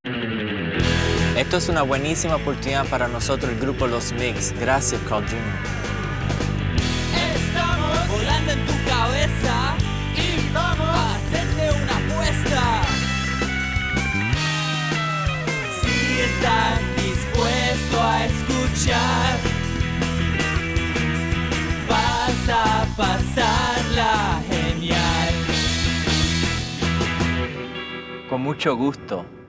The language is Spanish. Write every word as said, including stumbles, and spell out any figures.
Esto es una buenísima oportunidad para nosotros, el grupo Los Mix. Gracias, Carl junior Estamos volando en tu cabeza y vamos a hacerte una apuesta. Si estás dispuesto a escuchar, vas a pasarla genial. Con mucho gusto.